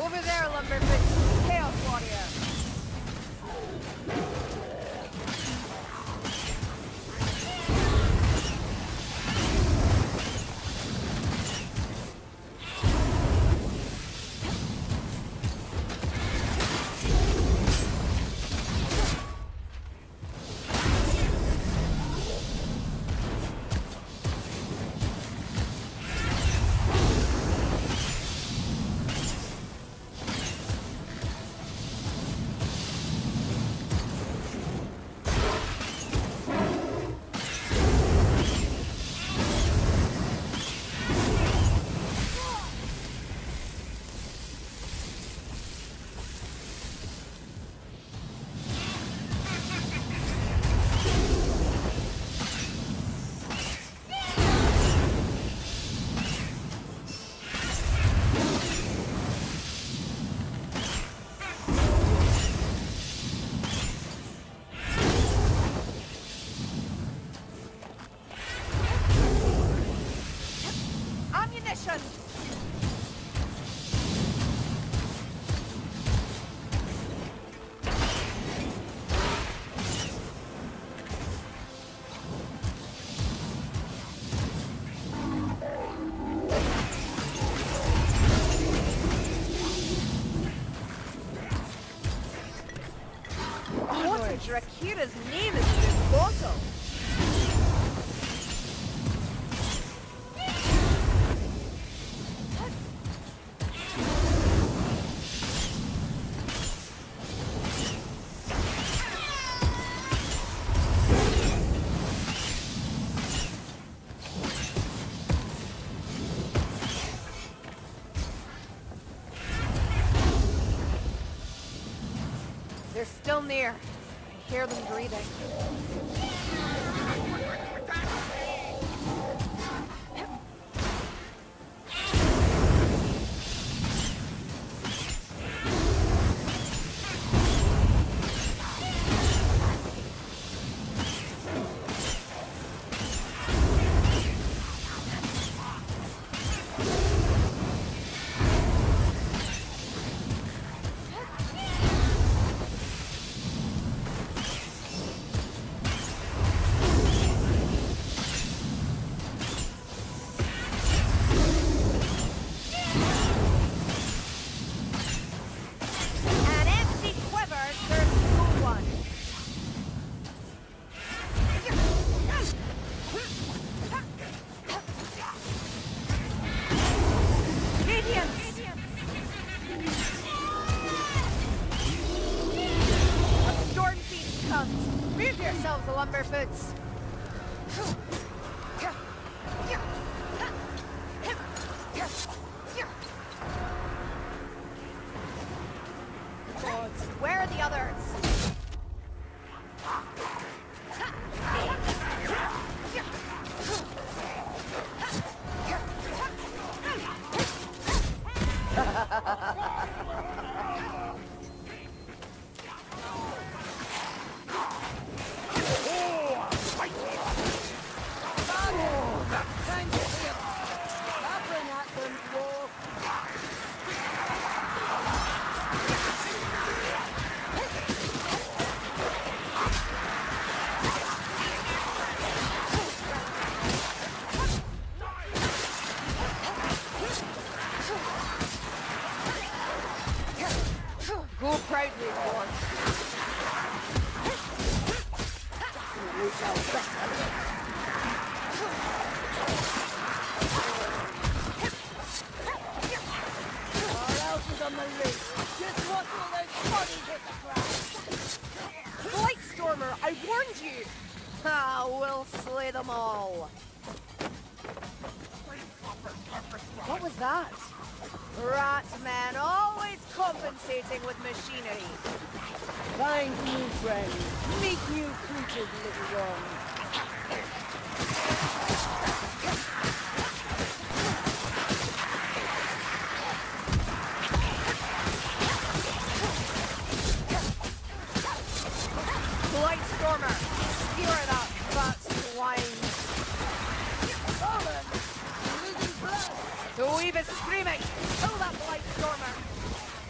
Over there, Lumberfoot. Chaos Warrior. Drakira's name is in this bottle. They're still near. I hear them breathing. Move yourselves, Lumberfoots! Gods, where are the others? Go proudly, boy. We shall better. Our else is on the loose. Just watch all those bodies hit the ground. Blightstormer, I warned you. Ah, we'll slay them all. What was that? Ratman, always compensating with machinery. Find new friends. Meet new creatures, little one. Blightstormer, skewer that fat swine. Solid, losing blood. The weave is screaming. Kill that Blightstormer.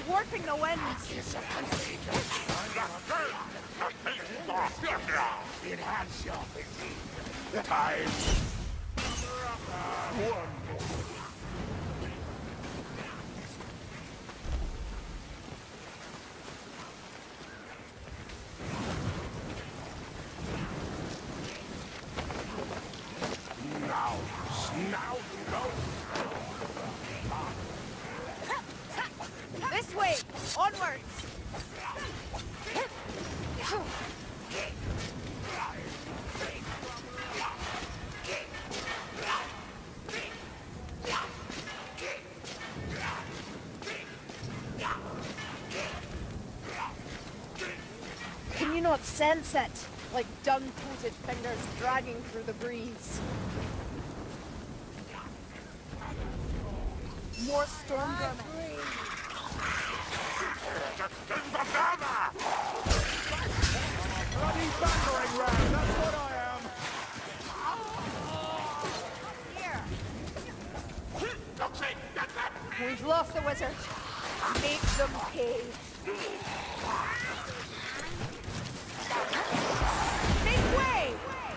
warping the winds. It has your physique. Time. One more. Now go. This way! Onwards! Can you not sense it? Like dung-coated fingers dragging through the breeze. More storm vermin. Bloody battering ram, that's what I am. Here. We've lost the wizard. Make them pay. Make way!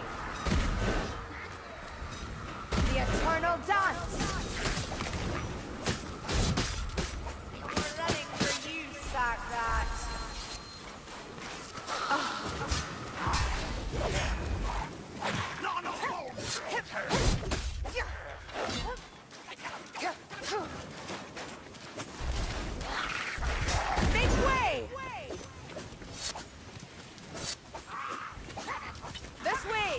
The eternal dance. We're running for you, sack rat. Make way! This way!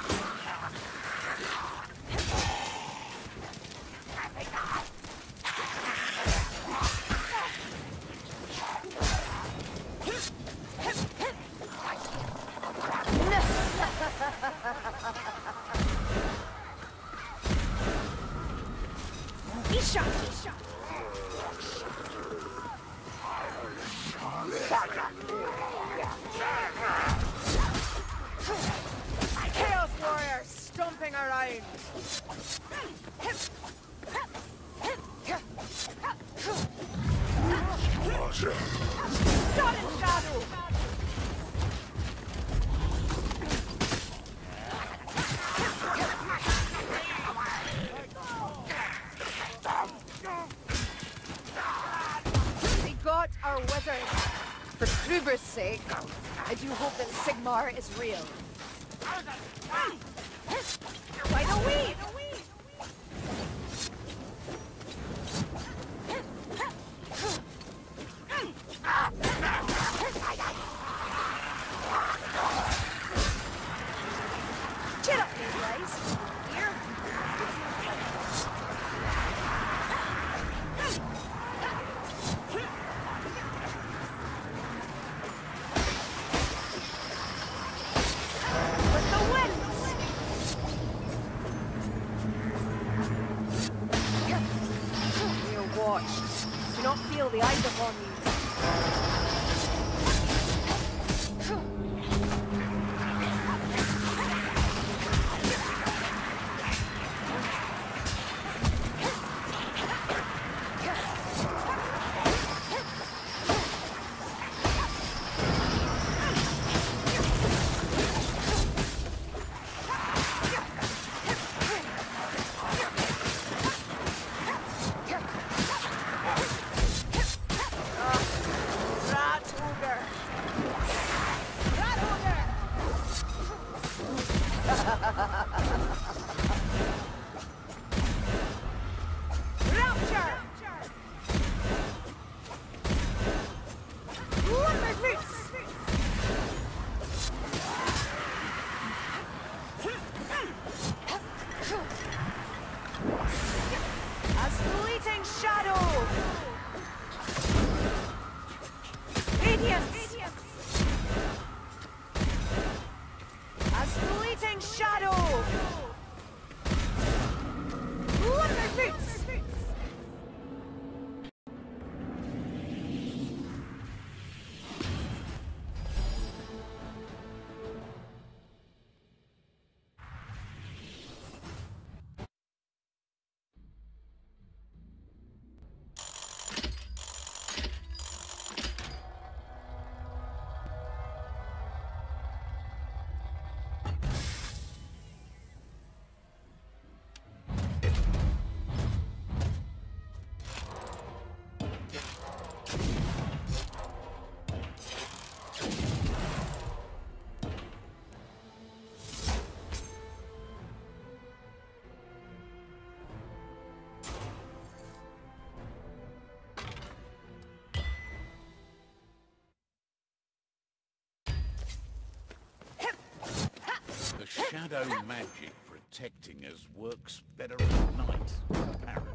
Isha! Chaos warriors stomping around. Shot in shadow. We got our wizard. For Kruber's sake, I do hope that Sigmar is real. By the weed! Cheer up, you guys. Here. With the winds! You watch. Do not feel the eyes upon you. Shadow magic protecting us works better at night, apparently.